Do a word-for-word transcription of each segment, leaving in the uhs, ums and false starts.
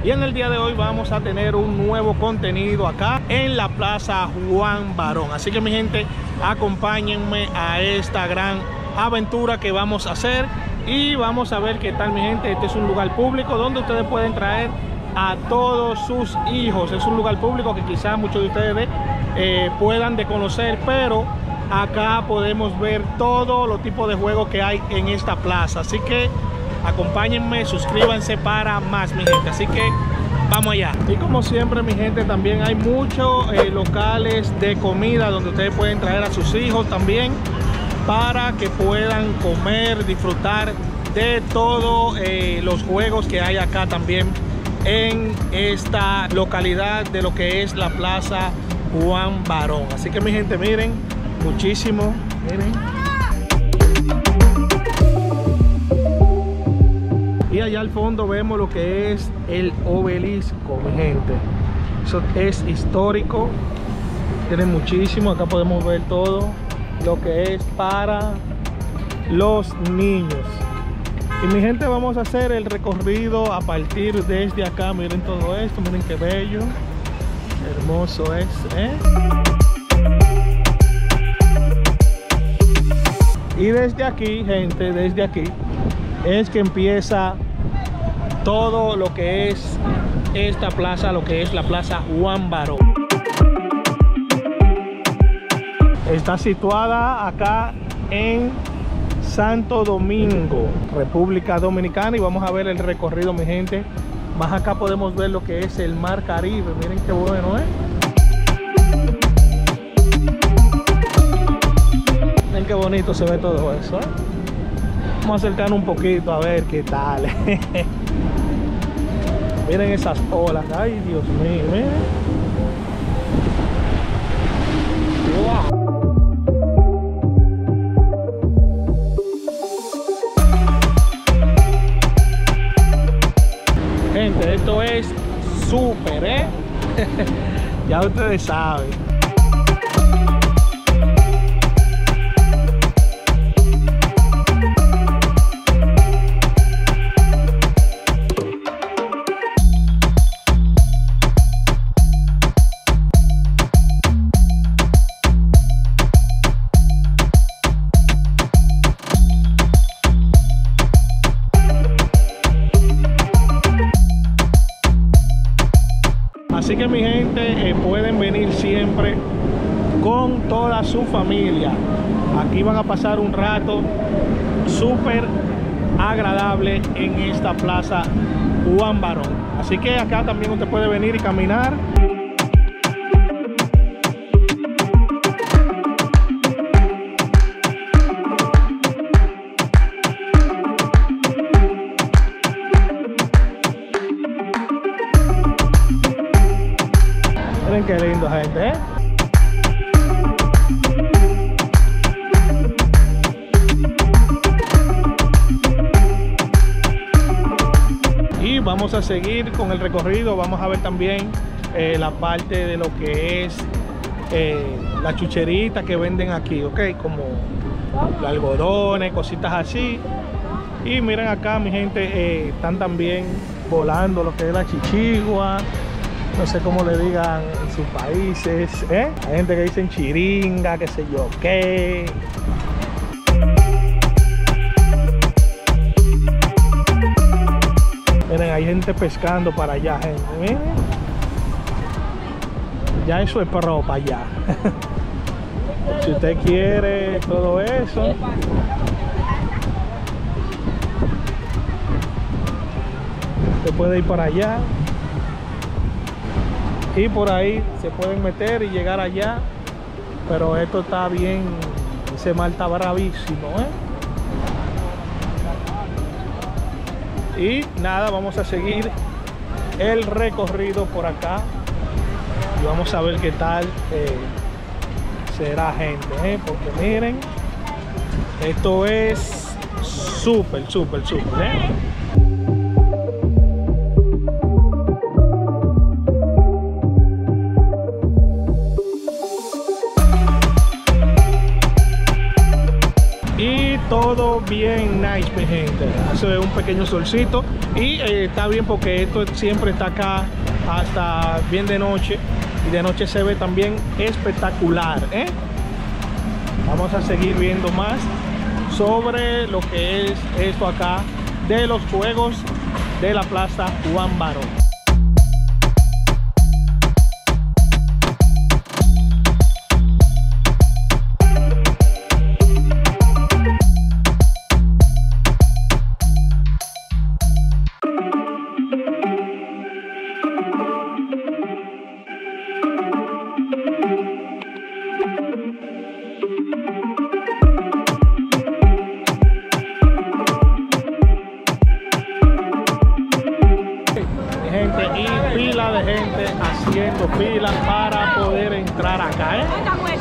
Y en el día de hoy vamos a tener un nuevo contenido acá en la Plaza Juan Barón. Así que mi gente, acompáñenme a esta gran aventura que vamos a hacer. Y vamos a ver qué tal, mi gente. Este es un lugar público donde ustedes pueden traer a todos sus hijos. Es un lugar público que quizás muchos de ustedes eh, puedan de conocer, pero acá podemos ver todos los tipos de juegos que hay en esta plaza. Así que acompáñenme, suscríbanse para más, mi gente. Así que vamos allá. Y como siempre, mi gente, también hay muchos eh, locales de comida donde ustedes pueden traer a sus hijos también, para que puedan comer, disfrutar de todos eh, los juegos que hay acá también en esta localidad de lo que es la Plaza Juan Barón. Así que mi gente, miren, muchísimo, miren. Y allá al fondo vemos lo que es el obelisco, mi gente. Eso es histórico, tienen muchísimo. Acá podemos ver todo lo que es para los niños. Y mi gente, vamos a hacer el recorrido a partir desde acá. Miren todo esto, miren qué bello, hermoso es, ¿eh? Y desde aquí, gente, desde aquí es que empieza todo lo que es esta plaza, lo que es la Plaza Juan Barón. Está situada acá en Santo Domingo, República Dominicana, y vamos a ver el recorrido, mi gente. Más acá podemos ver lo que es el Mar Caribe. Miren qué bueno, ¿eh? Miren qué bonito se ve todo eso, ¿eh? Vamos a acercarnos un poquito a ver qué tal. Miren esas olas. Ay, Dios mío, miren. Wow. Gente, esto es súper, ¿eh? Ya ustedes saben. Así que mi gente, eh, pueden venir siempre con toda su familia. Aquí van a pasar un rato súper agradable en esta Plaza Juan Barón. Así que acá también usted puede venir y caminar. Miren qué lindo, gente, ¿eh? Y vamos a seguir con el recorrido. Vamos a ver también eh, la parte de lo que es eh, la chucherita que venden aquí, ok, como los algodones, cositas así. Y miren acá, mi gente, eh, están también volando lo que es la chichigua. No sé cómo le digan en sus países, ¿eh? Hay gente que dicen chiringa, qué sé yo qué. Miren, hay gente pescando para allá, gente. Miren. Ya eso es para allá. Si usted quiere todo eso. Usted puede ir para allá. Y por ahí se pueden meter y llegar allá, pero esto está bien, ese mar está bravísimo, ¿eh? Y nada, vamos a seguir el recorrido por acá y vamos a ver qué tal eh, será, gente, ¿eh? Porque miren, esto es súper, súper, súper, ¿eh? todo bien nice, mi gente. Hace un pequeño solcito y eh, está bien porque esto siempre está acá hasta bien de noche, y de noche se ve también espectacular, ¿eh? Vamos a seguir viendo más sobre lo que es esto acá de los juegos de la Plaza Juan Barón. Y pila de gente haciendo fila para poder entrar acá, ¿eh?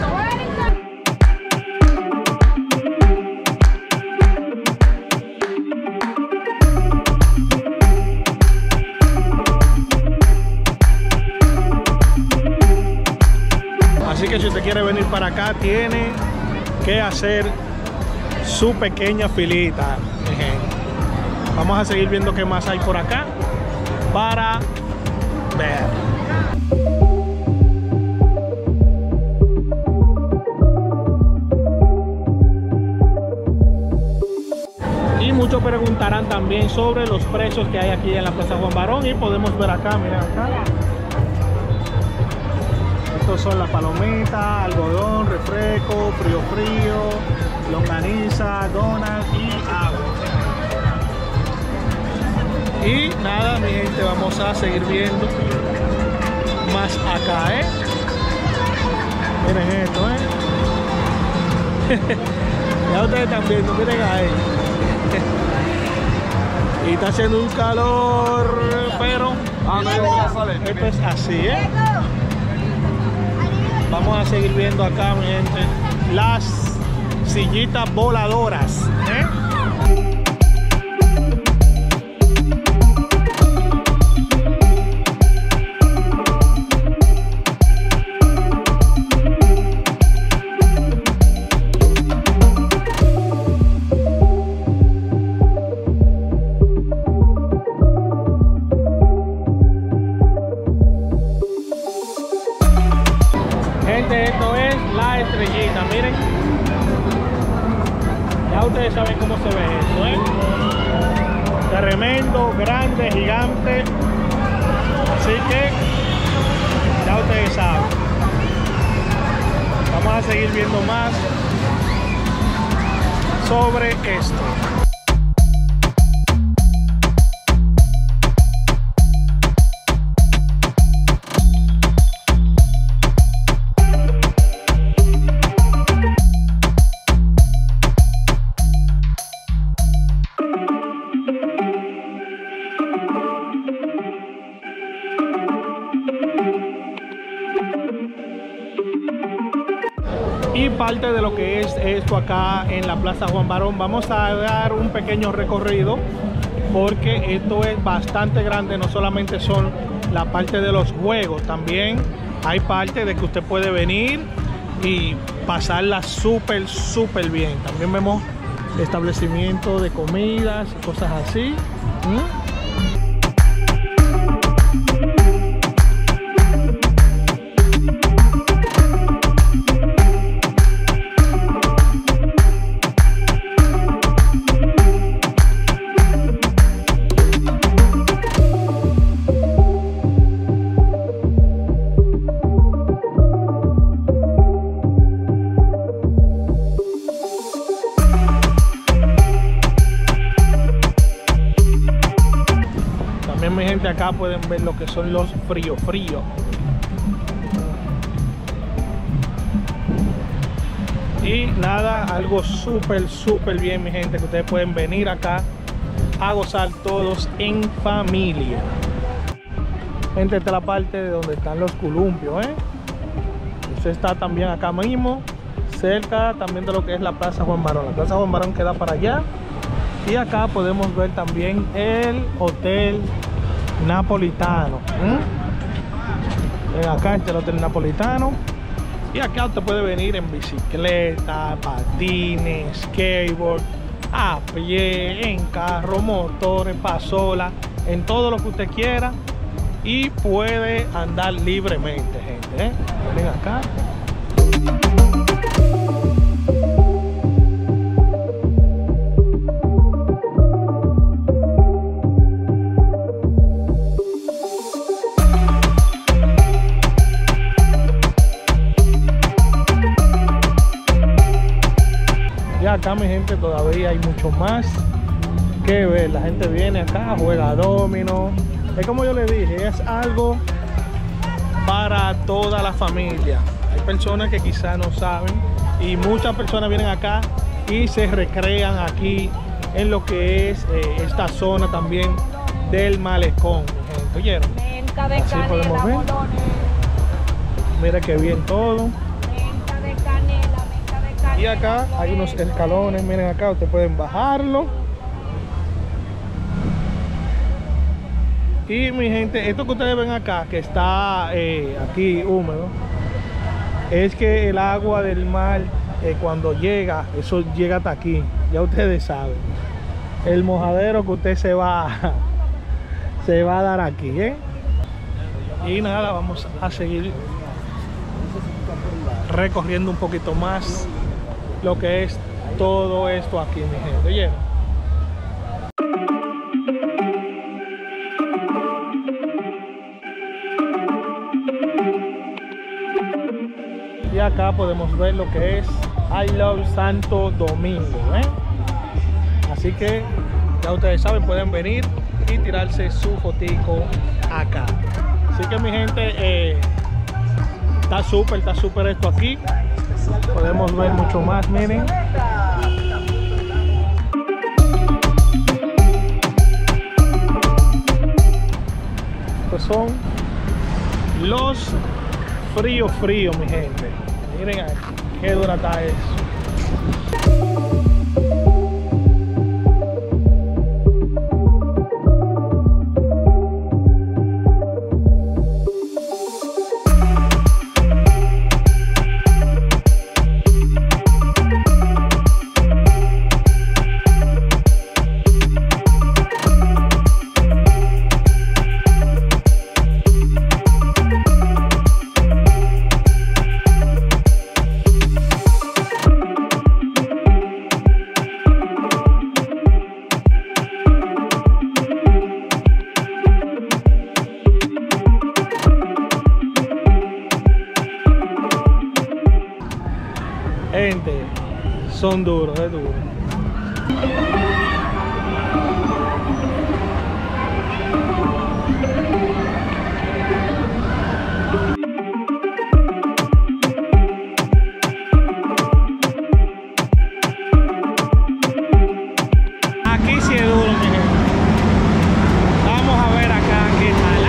Así que si usted quiere venir para acá, tiene que hacer su pequeña filita, mi gente. Vamos a seguir viendo qué más hay por acá para ver. Y muchos preguntarán también sobre los precios que hay aquí en la Plaza Juan Barón, y podemos ver acá, miren acá. Estos son las palomitas, algodón, refresco, frío frío, longaniza, donas y agua. Y nada, mi gente, vamos a seguir viendo más acá, ¿eh? Miren esto, ¿eh? Ya ustedes están viendo, miren ahí. Y está haciendo un calor, pero esto es así, ¿eh? Vamos a seguir viendo acá, mi gente, las sillitas voladoras, ¿eh? Esto es la estrellita, miren. Ya ustedes saben cómo se ve esto, ¿eh? Tremendo, grande, gigante. Así que ya ustedes saben. Vamos a seguir viendo más sobre esto. Y parte de lo que es esto acá en la Plaza Juan Barón, vamos a dar un pequeño recorrido porque esto es bastante grande. No solamente son la parte de los juegos, también hay parte de que usted puede venir y pasarla súper súper bien. También vemos establecimientos de comidas y cosas así. ¿Mm? Mi gente, acá pueden ver lo que son los frío frío. Y nada, algo súper súper bien, mi gente, que ustedes pueden venir acá a gozar todos en familia. Gente, esta es la parte de donde están los columpios, ¿eh? Usted está también acá mismo, cerca también de lo que es la Plaza Juan Barón. La Plaza Juan Barón queda para allá. Y acá podemos ver también el Hotel Napolitano. ¿Mm? Acá está el Hotel Napolitano. Y acá usted puede venir en bicicleta, patines, skateboard, a pie, en carro, motores, pasola, en todo lo que usted quiera, y puede andar libremente, gente, ¿eh? Miren acá. Y acá, mi gente, todavía hay mucho más que ver. La gente viene acá, juega dominó. Es como yo le dije, es algo para toda la familia. Hay personas que quizás no saben y muchas personas vienen acá y se recrean aquí en lo que es eh, esta zona también del malecón, mi gente. ¿Oyeron? Venta de Así canela, podemos ver. bolones. Mira qué bien todo. Venta de canela, venta de canela. Y acá hay unos escalones, miren acá, ustedes pueden bajarlo. Y mi gente, esto que ustedes ven acá, que está eh, aquí húmedo, es que el agua del mar, eh, cuando llega, eso llega hasta aquí. Ya ustedes saben. El mojadero que usted se va, se va a dar aquí, ¿eh? Y nada, vamos a seguir recorriendo un poquito más lo que es todo esto aquí, mi gente. ¿Oyeron? Y acá podemos ver lo que es I Love Santo Domingo, ¿eh? Así que ya ustedes saben, pueden venir y tirarse su fotico acá. Así que mi gente, eh, está súper, está súper esto aquí. Podemos ver mucho más, miren. Estos son los fríos, fríos, mi gente. Miren aquí, qué dura está eso. Gente, son duros, es duro. Aquí sí es duro, mi gente. Vamos a ver acá qué tal.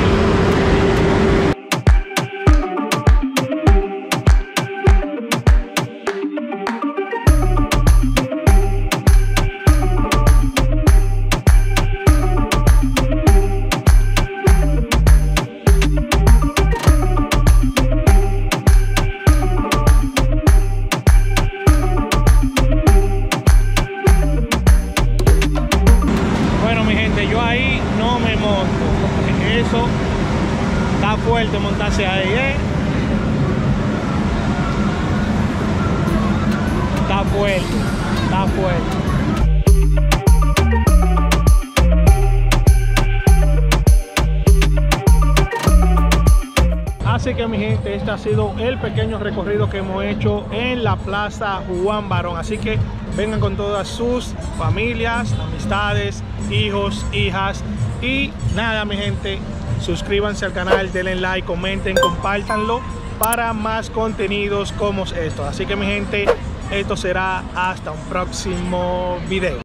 Eso está fuerte montarse ahí, ¿eh? Está fuerte, está fuerte. Así que mi gente, este ha sido el pequeño recorrido que hemos hecho en la Plaza Juan Barón. Así que vengan con todas sus familias, amistades, hijos, hijas. Y nada, mi gente, suscríbanse al canal, denle like, comenten, compártanlo para más contenidos como estos. Así que mi gente, esto será hasta un próximo video.